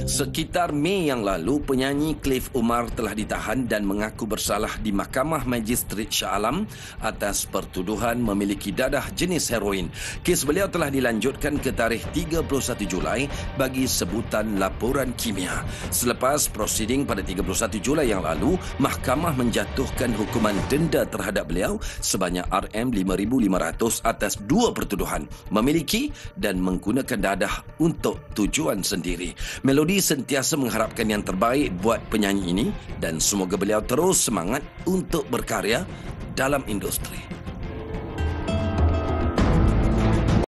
Sekitar Mei yang lalu, penyanyi Cliff Umar telah ditahan dan mengaku bersalah di Mahkamah Magistrat Shah Alam atas pertuduhan memiliki dadah jenis heroin. Kes beliau telah dilanjutkan ke tarikh 31 Julai bagi sebutan laporan kimia. Selepas prosiding pada 31 Julai yang lalu, mahkamah menjatuhkan hukuman denda terhadap beliau sebanyak RM5,500 atas dua pertuduhan, memiliki dan menggunakan dadah untuk tujuan sendiri. Melody sentiasa mengharapkan yang terbaik buat penyanyi ini dan semoga beliau terus semangat untuk berkarya dalam industri.